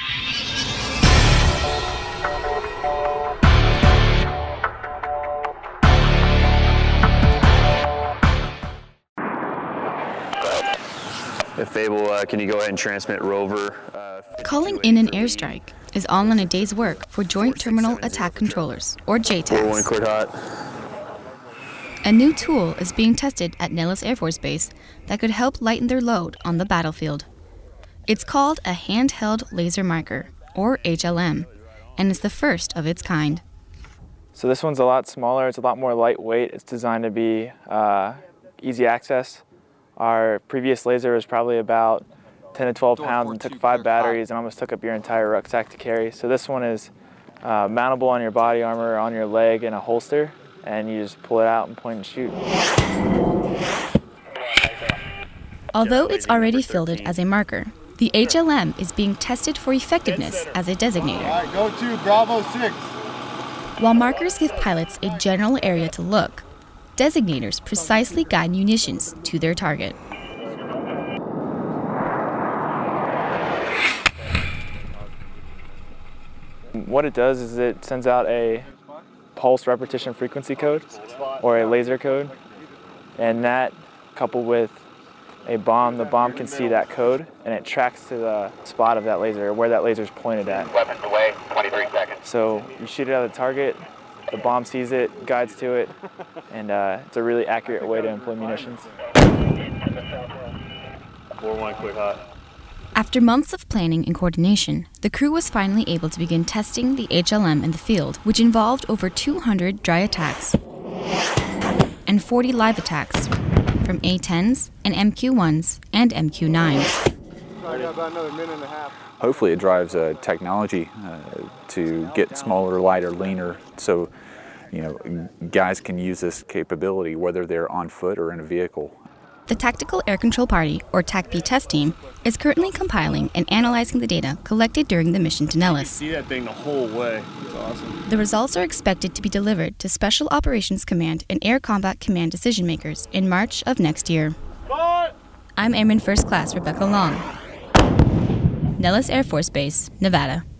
If able, can you go ahead and transmit rover? Calling in an airstrike is all in a day's work for Joint Terminal Attack Controllers, or JTACs. Quart hot. A new tool is being tested at Nellis Air Force Base that could help lighten their load on the battlefield. It's called a handheld laser marker, or HLM, and is the first of its kind. So this one's a lot smaller, it's a lot more lightweight, it's designed to be easy access. Our previous laser was probably about 10 to 12 pounds and took 5 batteries and almost took up your entire rucksack to carry. So this one is mountable on your body armor, on your leg in a holster, and you just pull it out and point and shoot. Although it's already fielded as a marker, the HLM is being tested for effectiveness as a designator. All right, go to Bravo 6. While markers give pilots a general area to look, designators precisely guide munitions to their target. What it does is it sends out a pulse repetition frequency code, or a laser code, and that, coupled with a bomb, the bomb can see that code, and it tracks to the spot of that laser, or where that laser is pointed at. Weapons away, 23 seconds. So you shoot it at the target, the bomb sees it, guides to it, and it's a really accurate way to employ munitions. 4-1 quick hot. After months of planning and coordination, the crew was finally able to begin testing the HLM in the field, which involved over 200 dry attacks and 40 live attacks from A-10s and MQ-1s and MQ-9s. About another minute and a half. Hopefully it drives technology to get smaller, lighter, leaner, so guys can use this capability whether they're on foot or in a vehicle. The Tactical Air Control Party, or TACP test team, is currently compiling and analyzing the data collected during the mission to Nellis. See that thing the whole way. It's awesome. The results are expected to be delivered to Special Operations Command and Air Combat Command decision makers in March of next year. I'm Airman First Class Rebecca Long, Nellis Air Force Base, Nevada.